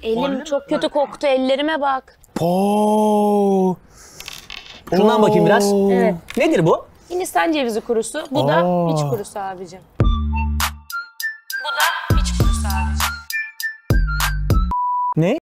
Elim çok kötü koktu. Ellerime bak. Po. Şundan bakayım biraz. Evet. Nedir bu? Hindistan cevizi kurusu. Bu da piç kurusu abicim. Bu da piç kurusu abicim. Ne?